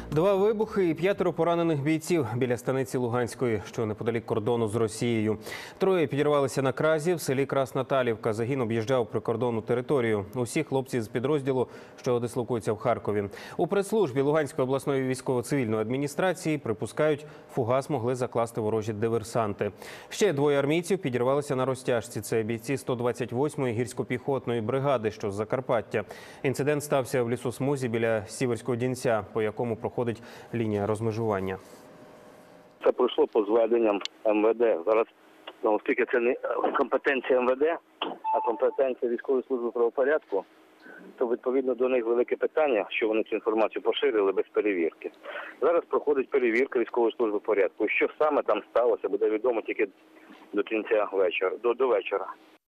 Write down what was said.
Два вибухи і 5 поранених бійців біля станиці Луганської, що неподалік кордону з Росією. Троє підірвалися на кразі в селі Краснаталівка. Загін об'їжджав прикордонну територію. Усі хлопці з підрозділу, що дислокується в Харкові. У прес-службі Луганської обласної військово-цивільної адміністрації припускають, фугас могли закласти ворожі диверсанти. Ще двоє армійців підірвалися на розтяжці. Це бійці 128-ї гірсько-піхотної бригади, що з Закарпаття. Інцидент стався в лісосмузі біля Сіверського Дінця, по якому проходить лінія розмежування. Це пройшло по зведенням МВД. Зараз, оскільки це не компетенція МВД, а компетенція військової служби правопорядку, то відповідно до них велике питання, що вони цю інформацію поширили без перевірки. Зараз проходить перевірка військової служби порядку. Що саме там сталося, буде відомо тільки до кінця вечора, до вечора.